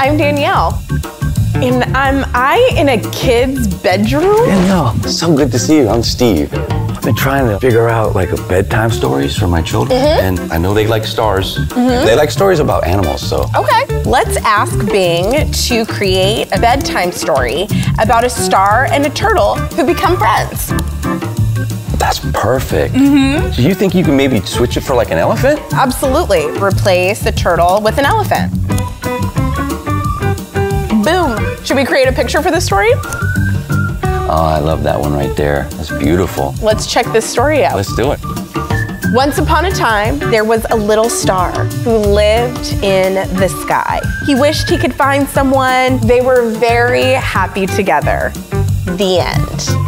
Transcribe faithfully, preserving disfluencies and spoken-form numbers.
I'm Danielle. And am I in a kid's bedroom? Danielle, so good to see you. I'm Steve. I've been trying to figure out like a bedtime stories for my children. Mm-hmm. And I know they like stars. Mm-hmm. They like stories about animals, so. Okay. Let's ask Bing to create a bedtime story about a star and a turtle who become friends. That's perfect. Mm-hmm. So you think you can maybe switch it for like an elephant? Absolutely. Replace the turtle with an elephant. Boom. Should we create a picture for this story? Oh, I love that one right there. That's beautiful. Let's check this story out. Let's do it. Once upon a time, there was a little star who lived in the sky. He wished he could find someone. They were very happy together. The end.